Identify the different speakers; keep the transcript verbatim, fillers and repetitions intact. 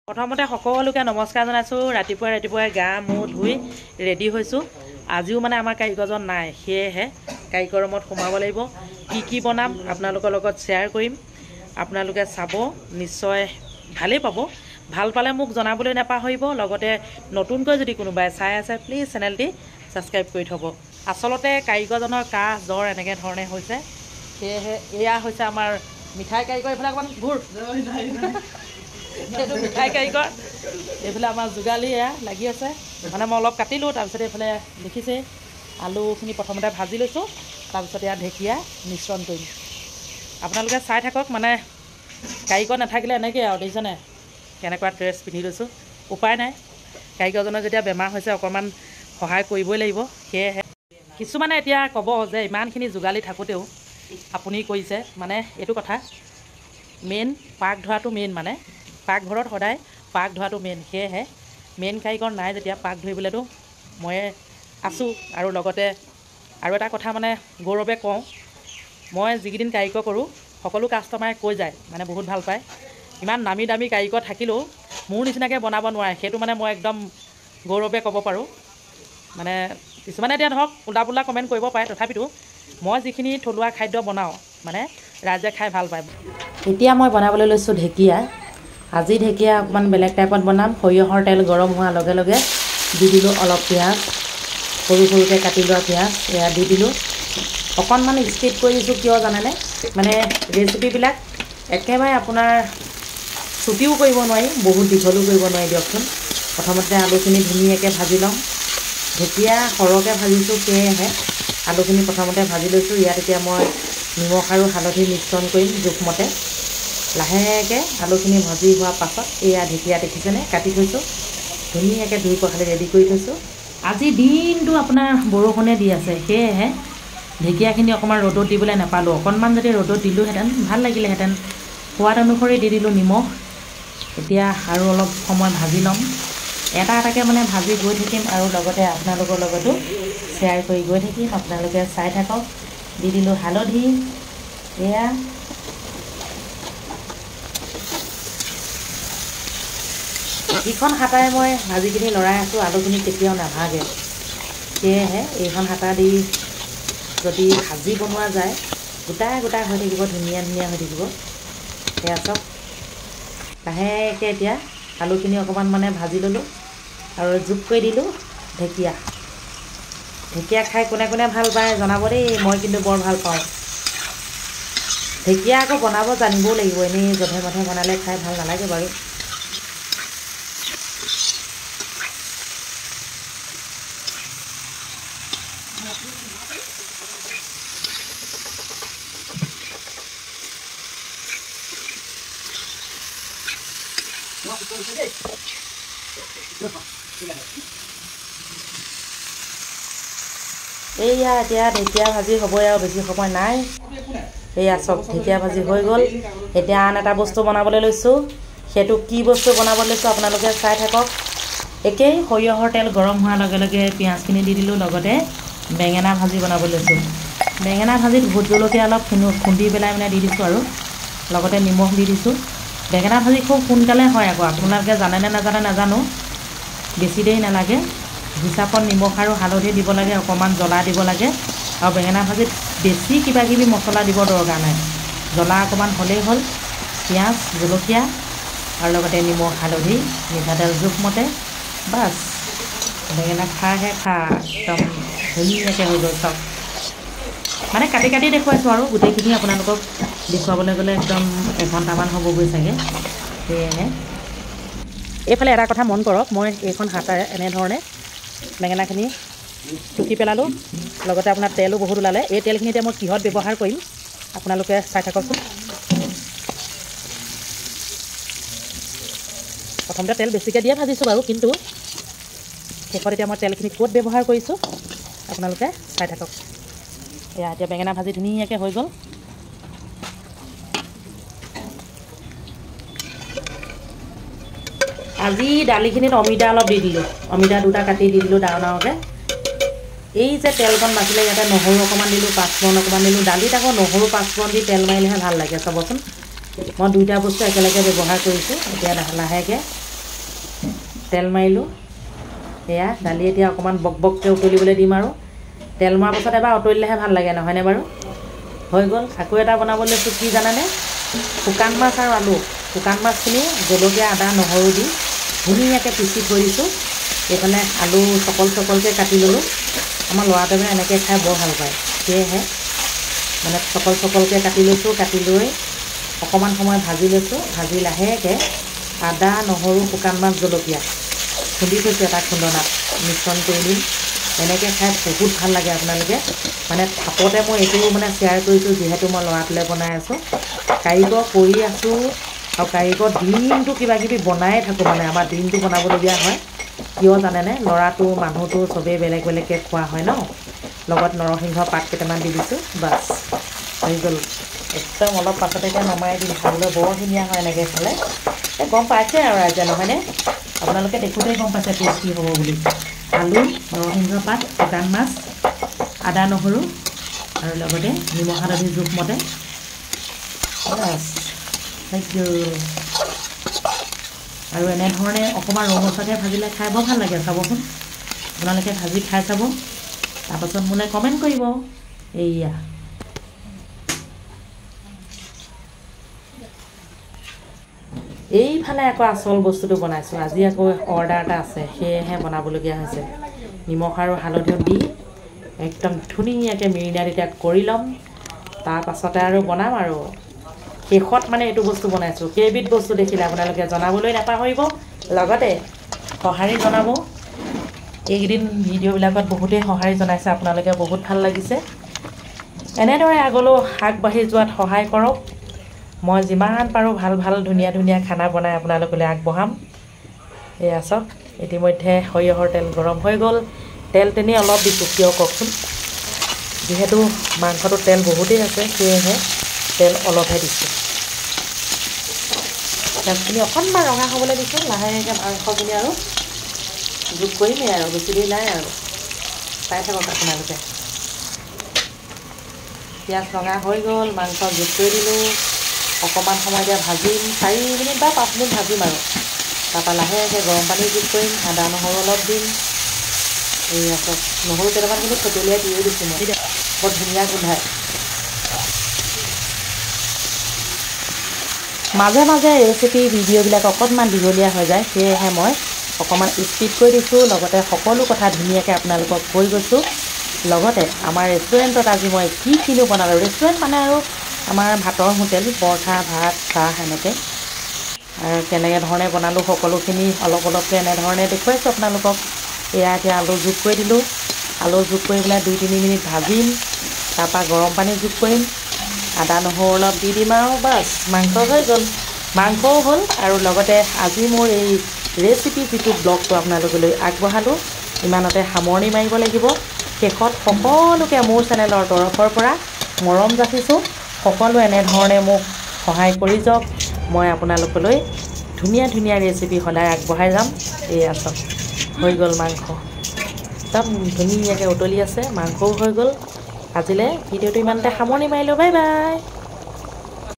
Speaker 1: প্ৰথমতে সকলোকে নমস্কাৰ জনাইছোঁ। ৰাতিপুৱা ৰাতিপুৱাই গা মুখ ধুই ৰেডি হৈছোঁ। আজিও মানে আমাৰ কাৰিকৰজন নাই, সেয়েহে কাৰিকৰ ৰুমত সোমাব লাগিব। কি কি বনাম আপোনালোকৰ লগত শ্বেয়াৰ কৰিম, আপোনালোকে চাব, নিশ্চয় ভালেই পাব। ভাল পালে মোক জনাবলৈ নাপাহৰিব। লগতে নতুনকৈ যদি কোনোবাই চাই আছে প্লিজ চেনেলটি ছাবস্ক্ৰাইব কৰি থ'ব। আচলতে কাৰিকৰজনৰ কাহ জ্বৰ এনেকৈ ধৰণে হৈছে, সেয়েহে এয়া হৈছে আমাৰ মিঠাই কাৰিকৰ। এইফালে অকণমান ঘূৰ, সেইটো মিঠাই কাৰিকৰ। এইফালে আমাৰ যোগালী এয়া লাগি আছে। মানে মই অলপ কাটিলোঁ, তাৰপিছত এইফালে দেখিছে আলুখিনি প্ৰথমতে ভাজি লৈছোঁ, তাৰপিছত এয়া ঢেকীয়া মিশ্ৰণ কৰিম। আপোনালোকে চাই থাকক। মানে কাৰিকৰ নাথাকিলে এনেকৈ আৰু দেখিছেনে কেনেকুৱা ড্ৰেছ পিন্ধি লৈছোঁ। উপায় নাই, কাৰিকৰজনৰ যেতিয়া বেমাৰ হৈছে অকণমান সহায় কৰিবই লাগিব। সেয়েহে কিছুমানে এতিয়া ক'ব যে ইমানখিনি যোগালী থাকোঁতেও আপুনি কৰিছে, মানে এইটো কথা মেইন পাক ধোৱাটো মেইন, মানে পাকঘৰত সদায় পাক ধোৱাটো মেইন। সেয়েহে মেইন কাৰিকৰ নাই যেতিয়া পাক ধৰিবলৈতো ময়ে আছোঁ। আৰু লগতে আৰু এটা কথা মানে গৌৰৱে কওঁ, মই যিকেইদিন কাৰিকৰ কৰোঁ সকলো কাষ্টমাৰে কৈ যায় মানে বহুত ভাল পায়। ইমান দামী দামী কাৰিকৰ থাকিলেও মোৰ নিচিনাকৈ বনাব নোৱাৰে, সেইটো মানে মই একদম গৌৰৱে ক'ব পাৰোঁ। মানে কিছুমানে এতিয়া ধৰক উল্টা পুল্টা কমেণ্ট কৰিব পাৰে, তথাপিতো মই যিখিনি থলুৱা খাদ্য বনাওঁ মানে ৰাইজে খাই ভাল পায়। এতিয়া মই বনাবলৈ লৈছোঁ ঢেকীয়া। আজি ঢেকীয়া অকণমান বেলেগ টাইপত বনাম। সৰিয়হৰ তেল গৰম হোৱাৰ লগে লগে দি দিলোঁ অলপ পিঁয়াজ, সৰু সৰুকৈ কাটি লোৱা পিঁয়াজ এয়া দি দিলোঁ। অকণমান স্কিপ কৰি দিছোঁ, কিয় জানেনে? মানে ৰেচিপিবিলাক একেবাৰে আপোনাৰ ছুটিও কৰিব নোৱাৰি, বহুত দীঘলো কৰিব নোৱাৰি দিয়কচোন। প্ৰথমতে আলুখিনি ধুনীয়াকৈ ভাজি ল'ম। ঢেকীয়া সৰহকৈ ভাজিছোঁ, সেয়েহে আলুখিনি প্ৰথমতে ভাজি লৈছোঁ। ইয়াত এতিয়া মই নিমখ আৰু হালধি মিশ্ৰণ কৰিম জোখমতে। লাহেকৈ আলুখিনি ভাজি হোৱাৰ পাছত এয়া ঢেকীয়া দেখিছেনে কাটি থৈছোঁ, ধুনীয়াকৈ ধুই পখালি ৰেডি কৰি থৈছোঁ। আজি দিনটো আপোনাৰ বৰষুণে দি আছে, সেয়েহে ঢেকীয়াখিনি অকণমান ৰ'দত দিবলৈ নাপালোঁ। অকণমান যদি ৰ'দত দিলোঁহেঁতেন ভাল লাগিলেহেঁতেন। সোৱাদ অনুসৰি দি দিলোঁ নিমখ। এতিয়া আৰু অলপ সময় ভাজি ল'ম। এটা এটাকৈ মানে ভাজি গৈ থাকিম আৰু লগতে আপোনালোকৰ লগতো শ্বেয়াৰ কৰি গৈ থাকিম। আপোনালোকে চাই থাকক। দি দিলোঁ হালধি, এয়া যিখন হাতাৰে মই ভাজিখিনি লৰাই আছোঁ আলুখিনি কেতিয়াও নাভাগে, সেয়েহে এইখন হাতা দি যদি ভাজি বনোৱা যায় গোটা গোটা হৈ থাকিব, ধুনীয়া ধুনীয়া হৈ থাকিব। সেয়া চব লাহেকৈ এতিয়া আলুখিনি অকণমান মানে ভাজি ল'লোঁ আৰু যোগ কৰি দিলোঁ ঢেকীয়া। ঢেকীয়া খাই কোনে কোনে ভাল পায় জনাব দেই, মই কিন্তু বৰ ভাল পাওঁ। ঢেকীয়া আকৌ বনাব জানিবও লাগিব, এনেই জধে মধে বনালে খাই ভাল নালাগে বাৰু। এইয়া এতিয়া ঢেকীয়া ভাজি হ'বই আৰু বেছি সময় নাই। এইয়া চব ঢেকীয়া ভাজি হৈ গ'ল। এতিয়া আন এটা বস্তু বনাবলৈ লৈছোঁ। সেইটো কি বস্তু বনাবলৈ লৈছোঁ আপোনালোকে চাই থাকক। একেই সৰিয়হৰ তেল গৰম হোৱাৰ লগে লগে পিঁয়াজখিনি দি দিলোঁ, লগতে বেঙেনা ভাজি বনাবলৈ লৈছোঁ। বেঙেনা ভাজিত ভোট জলকীয়া অলপ খুন্দি পেলাই মানে দি দিছোঁ আৰু লগতে নিমখ দি দিছোঁ। বেঙেনা ভাজি খুব সোনকালে হয় আকৌ, আপোনালোকে জানেনে নাজানে নাজানো, বেছি দেৰি নালাগে। হিচাপত নিমখ আৰু হালধি দিব লাগে, অকণমান জ্বলা দিব লাগে। আৰু বেঙেনা ভাজিত বেছি কিবা কিবি মছলা দিব দৰকাৰ নাই, জ্বলা অকণমান হ'লেই হ'ল। পিঁয়াজ জলকীয়া আৰু লগতে নিমখ হালধি মিঠাতেল জোখমতে, বাছ বেঙেনা খাহে খা, একদম ধুনীয়াকৈ হৈ গ'ল চব। মানে কাটি কাটি দেখুৱাইছোঁ আৰু গোটেইখিনি আপোনালোকক দেখুৱাবলৈ গ'লে একদম এঘণ্টামান হ'বগৈ চাগে। সেয়েহে এইফালে এটা কথা মন কৰক, মই এইখন হাতাৰে এনেধৰণে বেঙেনাখিনি টুকি পেলালোঁ, লগতে আপোনাৰ তেলো বহুত ওলালে। এই তেলখিনি এতিয়া মই কিহত ব্যৱহাৰ কৰিম আপোনালোকে চাই থাককচোন। প্ৰথমতে তেল বেছিকৈ দিয়ে ভাজিছোঁ বাৰু, কিন্তু শেষত এতিয়া মই তেলখিনি ক'ত ব্যৱহাৰ কৰিছোঁ আপোনালোকে চাই থাকক। এয়া এতিয়া বেঙেনা ভাজি ধুনীয়াকৈ হৈ গ'ল। আজি দালিখিনিত অমিতা অলপ দি দিলোঁ, অমিতা দুটা কাটি দি দিলোঁ ডাঙৰ ডাঙৰকৈ। এই যে তেলকণ বাচিলে ইয়াতে নহৰু অকণমান দিলোঁ, পাঁচফোৰণ অকণমান দিলোঁ। দালিত আকৌ নহৰু পাঁচফোৰণ দি তেল মাৰিলেহে ভাল লাগে চাবচোন। মই দুইটা বস্তু একেলগে ব্যৱহাৰ কৰিছোঁ। এতিয়া লাহেকৈ তেল মাৰিলোঁ। এয়া দালি এতিয়া অকণমান বক বককৈ উতলিবলৈ দিম আৰু তেল মৰাৰ পাছত এবাৰ উতলিলেহে ভাল লাগে নহয়নে বাৰু। হৈ গ'ল। আকৌ এটা বনাবলৈ লৈছোঁ কি জানেনে, শুকান মাছ আৰু আলু। শুকান মাছখিনি জলকীয়া আদা নহৰু দি ধুনীয়াকৈ পিচি থৈ দিছোঁ। এইফালে আলু চকল চকলকৈ কাটি ল'লোঁ। আমাৰ ল'ৰাটোৱে মানে এনেকৈ খাই বৰ ভাল পায়, সেয়েহে মানে চকল চকলকৈ কাটি লৈছোঁ। কাটি লৈ অকণমান সময় ভাজি লৈছোঁ। ভাজি লাহেকৈ আদা নহৰু শুকান মাছ জলকীয়া খুন্দি থৈছোঁ এটা খুন্দনাত মিশ্ৰণ কৰি দিম। এনেকৈ খাই বহুত ভাল লাগে। আপোনালোকে মানে ভাপতে মই এইটো মানে শ্বেয়াৰ কৰিছোঁ, যিহেতু মই ল'ৰাটোলৈ বনাই আছোঁ। কাৰিকৰ কৰি আছোঁ আৰু কাৰিকৰ দিনটো কিবা কিবি বনায়ে থাকোঁ। মানে আমাৰ দিনটো বনাবলগীয়া হয়। কিয় জানেনে, ল'ৰাটো মানুহটো চবেই বেলেগ বেলেগকৈ খোৱা হয় ন। লগত নৰসিংহ পাত কেইটামান দি দিছোঁ, বাছ হৈ গ'ল। একদম অলপ পাছতে এতিয়া নমাই দিম। খাবলৈ বৰ ধুনীয়া হয় এনেকৈ খালে। এই গম পাইছে আৰু ৰাইজে নহয়নে, আপোনালোকে দেখোঁতেই গম পাইছে টেষ্টি হ'ব বুলি। আলু নৰসিংহ পাত শুকান মাছ আদা নহৰু আৰু লগতে নিমখ হালধি জোখমতে, বাছ হৈ গ'ল। আৰু এনেধৰণে অকণমান ৰঙচুৱাকৈ ভাজিলে খাই বৰ ভাল লাগে। চাবচোন আপোনালোকে ভাজি খাই চাব, তাৰপাছত মোলৈ কমেণ্ট কৰিব। এইয়া এইফালে আকৌ আচল বস্তুটো বনাইছোঁ। আজি আকৌ অৰ্ডাৰ এটা আছে, সেয়েহে বনাবলগীয়া হৈছে। নিমখ আৰু হালধিও দি একদম ধুনীয়াকৈ মেৰিনাত এতিয়া কৰি ল'ম। তাৰপাছতে আৰু বনাম আৰু শেষত মানে এইটো বস্তু বনাইছোঁ। কেইবিধ বস্তু দেখিলে আপোনালোকে জনাবলৈ নাপাহৰিব, লগতে সঁহাৰি জনাব। এইকেইদিন ভিডিঅ'বিলাকত বহুতেই সঁহাৰি জনাইছে, আপোনালোকে বহুত ভাল লাগিছে। এনেদৰে আগলৈও আগবাঢ়ি যোৱাত সহায় কৰক। মই যিমান পাৰোঁ ভাল ভাল ধুনীয়া ধুনীয়া খানা বনাই আপোনালোকলৈ আগবঢ়াম। এয়া চাওক, ইতিমধ্যে সৰিয়হৰ তেল গৰম হৈ গ'ল। তেল তেনি অলপ দিছোঁ, কিয় কওকচোন, যিহেতু মাংসটোত তেল বহুতেই আছে, সেয়েহে তেল অলপহে দিছোঁ। তেলখিনি অকণমান ৰঙা হ'বলৈ দিছোঁ। লাহেকৈ মাংসখিনি আৰু যোগ কৰিমেই আৰু বেছি দেৰি নাই আৰু চাই থাকক আপোনালোকে। পিঁয়াজ ৰঙা হৈ গ'ল, মাংস যোগ কৰি দিলোঁ। অকণমান সময় এতিয়া ভাজিম, চাৰি মিনিট বা পাঁচ মিনিট ভাজিম আৰু তাৰপৰা লাহেকৈ গৰম পানী যোগ কৰিম। আদা নহৰু অলপ দিম। এয়া চাওক, নহৰু কেইটামান কিন্তু থেতেলিয়াই দিয়ে দিছোঁ মই, বৰ ধুনীয়া গোন্ধায়। মাজে মাজে ৰেচিপি ভিডিঅ'বিলাক অকণমান দীঘলীয়া হৈ যায়, সেয়েহে মই অকণমান স্পীড কৰি দিছোঁ। লগতে সকলো কথা ধুনীয়াকৈ আপোনালোকক কৈ গৈছোঁ। লগতে আমাৰ ৰেষ্টুৰেণ্টত আজি মই কি কিনো বনালোঁ, ৰেষ্টুৰেণ্ট মানে আৰু আমাৰ ভাতৰ হোটেল, পৰঠা ভাত চাহ এনেকৈ, আৰু কেনেকৈ ধৰণে বনালোঁ সকলোখিনি অলপ অলপকৈ এনেধৰণে দেখুৱাইছোঁ আপোনালোকক। এয়া এতিয়া আলু যোগ কৰি দিলোঁ। আলু যোগ কৰি পেলাই দুই তিনি মিনিট ভাজিম। তাৰপৰা গৰম পানী যোগ কৰিম, আদা নহৰু অলপ দি দিম আৰু বাছ মাংস হৈ গ'ল। মাংসও হ'ল আৰু লগতে আজি মোৰ এই ৰেচিপি যিটো ব্লগটো আপোনালোকলৈ আগবঢ়ালোঁ, ইমানতে সামৰণি মাৰিব লাগিব। শেষত সকলোকে মোৰ চেনেলৰ তৰফৰ পৰা মৰম যাচিছোঁ। সকলো এনেধৰণে মোক সহায় কৰি যাওক। মই আপোনালোকলৈ ধুনীয়া ধুনীয়া ৰেচিপি সদায় আগবঢ়াই যাম। এয়া চাওক, হৈ গ'ল মাংস, একদম ধুনীয়াকৈ উতলি আছে, মাংসও হৈ গ'ল। আজিলৈ ভিডিঅ'টো ইমানতে সামৰণি মাৰিলোঁ। Bye bye.